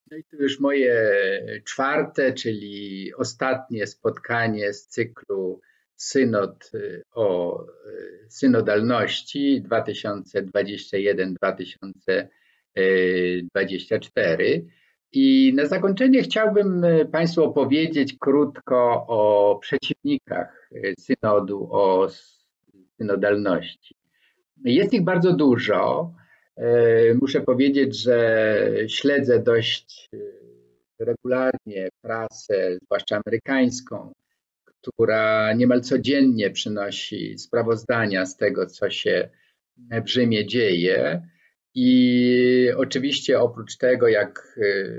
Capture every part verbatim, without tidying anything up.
No i to już moje czwarte, czyli ostatnie spotkanie z cyklu Synod y, o y, synodalności dwa tysiące dwudziesty pierwszy do dwa tysiące dwudziestego czwartego. I na zakończenie chciałbym Państwu opowiedzieć krótko o przeciwnikach synodu, o synodalności. Jest ich bardzo dużo. Muszę powiedzieć, że śledzę dość regularnie prasę, zwłaszcza amerykańską, która niemal codziennie przynosi sprawozdania z tego, co się w Rzymie dzieje. I oczywiście oprócz tego, jak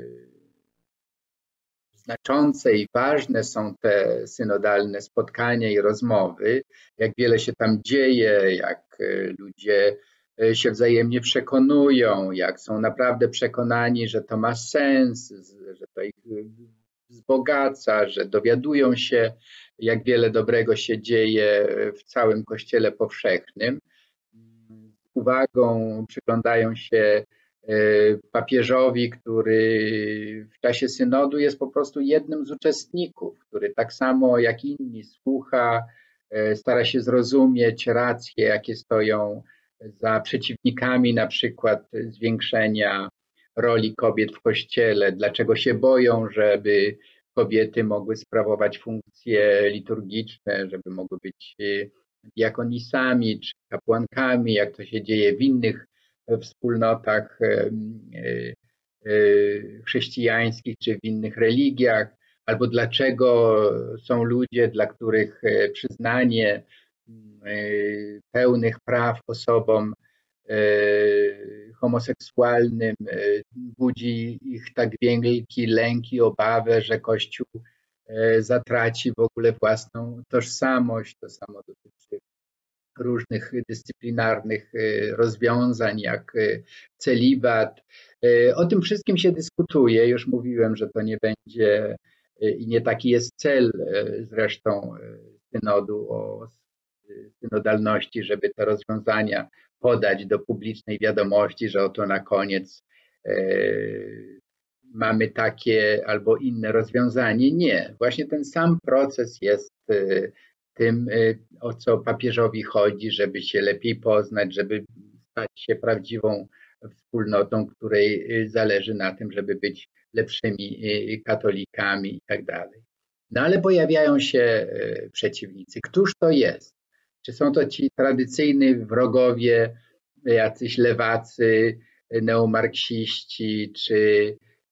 znaczące i ważne są te synodalne spotkania i rozmowy, jak wiele się tam dzieje, jak ludzie się wzajemnie przekonują, jak są naprawdę przekonani, że to ma sens, że to ich wzbogaca, że dowiadują się, jak wiele dobrego się dzieje w całym Kościele powszechnym. Z uwagą przyglądają się papieżowi, który w czasie synodu jest po prostu jednym z uczestników, który tak samo jak inni słucha, stara się zrozumieć racje, jakie stoją za przeciwnikami na przykład zwiększenia roli kobiet w Kościele, dlaczego się boją, żeby kobiety mogły sprawować funkcje liturgiczne, żeby mogły być diakonisami czy kapłankami, jak to się dzieje w innych wspólnotach chrześcijańskich czy w innych religiach, albo dlaczego są ludzie, dla których przyznanie pełnych praw osobom homoseksualnym budzi ich tak wielki lęk i obawę, że Kościół zatraci w ogóle własną tożsamość. To samo dotyczy różnych dyscyplinarnych rozwiązań, jak celibat. O tym wszystkim się dyskutuje. Już mówiłem, że to nie będzie i nie taki jest cel zresztą synodu o synodalności, żeby te rozwiązania podać do publicznej wiadomości, że oto na koniec mamy takie albo inne rozwiązanie. Nie. Właśnie ten sam proces jest tym, o co papieżowi chodzi, żeby się lepiej poznać, żeby stać się prawdziwą wspólnotą, której zależy na tym, żeby być lepszymi katolikami i tak dalej. No ale pojawiają się przeciwnicy. Któż to jest? Czy są to ci tradycyjni wrogowie, jacyś lewacy, neomarksiści, czy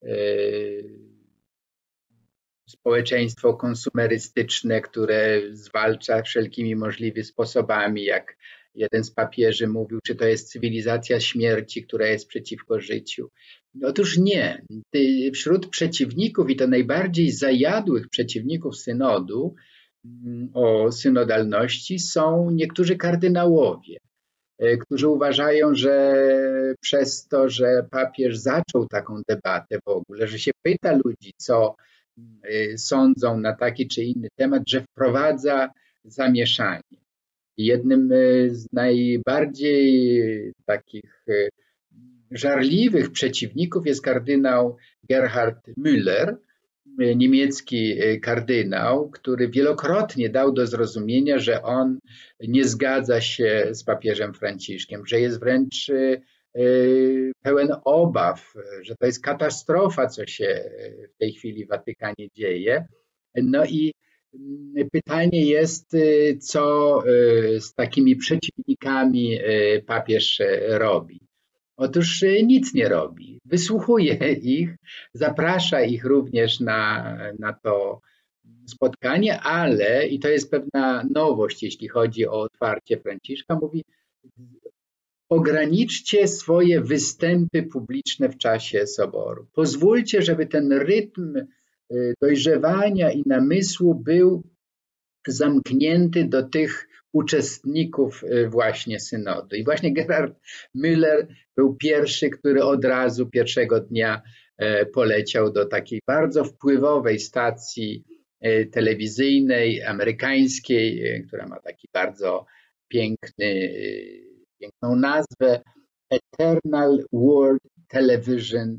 społeczeństwo konsumerystyczne, które zwalcza wszelkimi możliwymi sposobami, jak jeden z papieży mówił, czy to jest cywilizacja śmierci, która jest przeciwko życiu. Otóż nie. Wśród przeciwników, i to najbardziej zajadłych przeciwników synodu o synodalności, są niektórzy kardynałowie, którzy uważają, że przez to, że papież zaczął taką debatę w ogóle, że się pyta ludzi, co sądzą na taki czy inny temat, że wprowadza zamieszanie. Jednym z najbardziej takich żarliwych przeciwników jest kardynał Gerhard Müller, niemiecki kardynał, który wielokrotnie dał do zrozumienia, że on nie zgadza się z papieżem Franciszkiem, że jest wręcz pełen obaw, że to jest katastrofa, co się w tej chwili w Watykanie dzieje. No i pytanie jest, co z takimi przeciwnikami papież robi. Otóż nic nie robi. Wysłuchuje ich, zaprasza ich również na, na to spotkanie, ale, i to jest pewna nowość, jeśli chodzi o otwarcie Franciszka, mówi: ograniczcie swoje występy publiczne w czasie soboru. Pozwólcie, żeby ten rytm dojrzewania i namysłu był zamknięty do tych uczestników właśnie synodu. I właśnie Gerhard Müller był pierwszy, który od razu pierwszego dnia poleciał do takiej bardzo wpływowej stacji telewizyjnej, amerykańskiej, która ma taki bardzo piękny, piękną nazwę Eternal World Television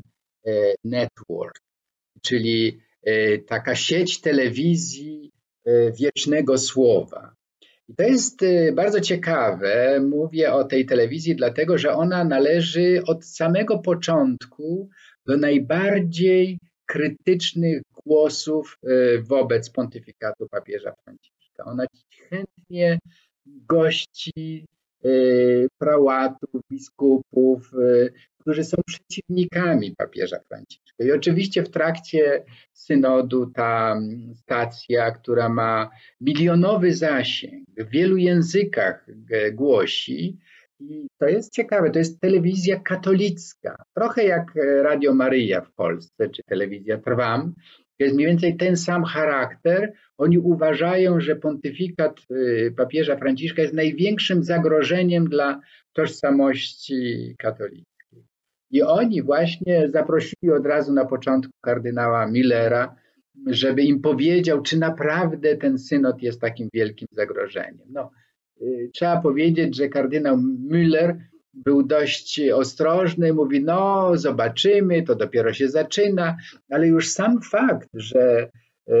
Network, czyli taka sieć telewizji wiecznego słowa. I to jest bardzo ciekawe. Mówię o tej telewizji dlatego, że ona należy od samego początku do najbardziej krytycznych głosów wobec pontyfikatu papieża Franciszka. Ona chętnie gości prałatów, biskupów, którzy są przeciwnikami papieża Franciszka. I oczywiście w trakcie synodu ta stacja, która ma milionowy zasięg, w wielu językach głosi. I to jest ciekawe, to jest telewizja katolicka, trochę jak Radio Maryja w Polsce, czy telewizja Trwam. Jest mniej więcej ten sam charakter. Oni uważają, że pontyfikat papieża Franciszka jest największym zagrożeniem dla tożsamości katolickiej. I oni właśnie zaprosili od razu na początku kardynała Millera, żeby im powiedział, czy naprawdę ten synod jest takim wielkim zagrożeniem. No, trzeba powiedzieć, że kardynał Müller był dość ostrożny, mówi, no zobaczymy, to dopiero się zaczyna, ale już sam fakt, że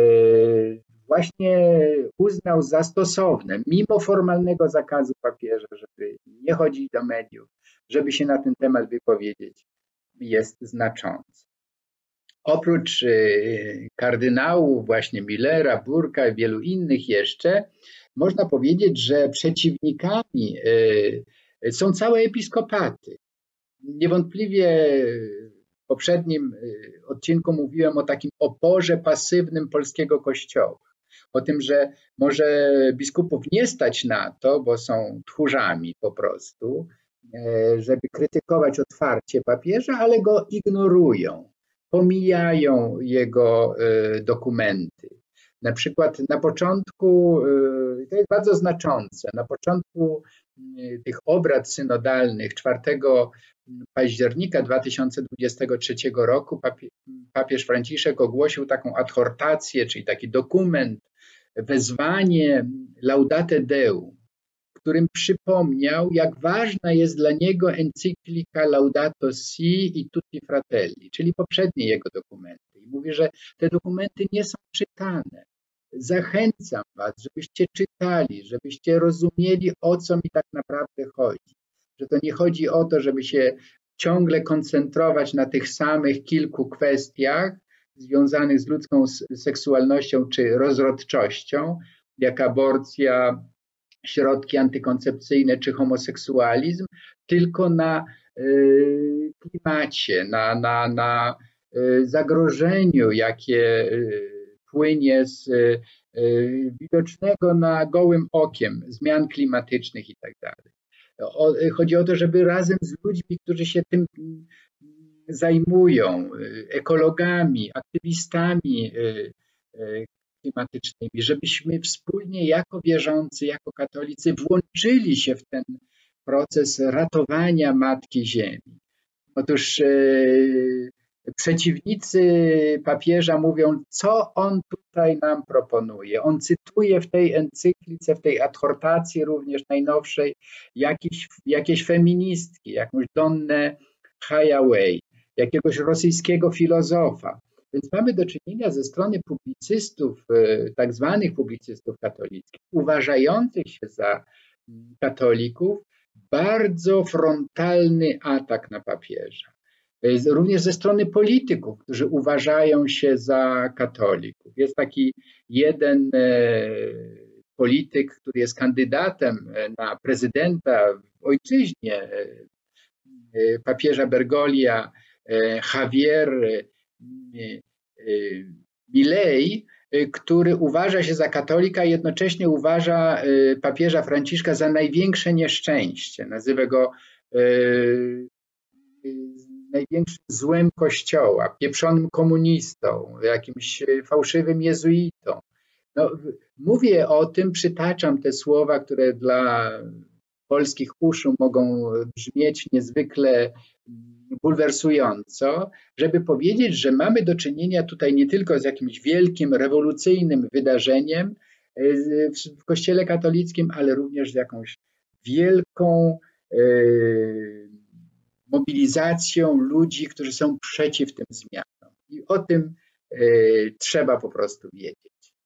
właśnie uznał za stosowne, mimo formalnego zakazu papieża, żeby nie chodzić do mediów, żeby się na ten temat wypowiedzieć, jest znaczący. Oprócz kardynałów, właśnie Millera, Burka i wielu innych jeszcze, można powiedzieć, że przeciwnikami są całe episkopaty. Niewątpliwie w poprzednim odcinku mówiłem o takim oporze pasywnym polskiego kościoła. O tym, że może biskupów nie stać na to, bo są tchórzami po prostu, żeby krytykować otwarcie papieża, ale go ignorują, pomijają jego dokumenty. Na przykład na początku, to jest bardzo znaczące, na początku tych obrad synodalnych czwartego października dwa tysiące dwudziestego trzeciego roku papież Franciszek ogłosił taką adhortację, czyli taki dokument, wezwanie Laudate Deum, w którym przypomniał, jak ważna jest dla niego encyklika Laudato Si i Tutti Fratelli, czyli poprzednie jego dokumenty. I mówi, że te dokumenty nie są czytane. Zachęcam was, żebyście czytali, żebyście rozumieli, o co mi tak naprawdę chodzi. Że to nie chodzi o to, żeby się ciągle koncentrować na tych samych kilku kwestiach związanych z ludzką seksualnością czy rozrodczością, jak aborcja, środki antykoncepcyjne czy homoseksualizm, tylko na y, klimacie, na, na, na y, zagrożeniu, jakie y, płynie z y, widocznego na gołym okiem zmian klimatycznych i tak dalej. Chodzi o to, żeby razem z ludźmi, którzy się tym zajmują, ekologami, aktywistami klimatycznymi, żebyśmy wspólnie jako wierzący, jako katolicy włączyli się w ten proces ratowania Matki Ziemi. Otóż przeciwnicy papieża mówią, co on tutaj nam proponuje. On cytuje w tej encyklice, w tej adhortacji również najnowszej jakieś, jakieś feministki, jakąś Donnę Haraway, jakiegoś rosyjskiego filozofa. Więc mamy do czynienia ze strony publicystów, tak zwanych publicystów katolickich, uważających się za katolików, bardzo frontalny atak na papieża. Również ze strony polityków, którzy uważają się za katolików. Jest taki jeden polityk, który jest kandydatem na prezydenta w ojczyźnie papieża Bergoglio, Javier Milei, który uważa się za katolika i jednocześnie uważa papieża Franciszka za największe nieszczęście. Nazywa go największym złem Kościoła, pieprzonym komunistą, jakimś fałszywym jezuitą. No, mówię o tym, przytaczam te słowa, które dla polskich uszu mogą brzmieć niezwykle bulwersująco, żeby powiedzieć, że mamy do czynienia tutaj nie tylko z jakimś wielkim, rewolucyjnym wydarzeniem w Kościele katolickim, ale również z jakąś wielką mobilizacją ludzi, którzy są przeciw tym zmianom. I o tym y, trzeba po prostu wiedzieć.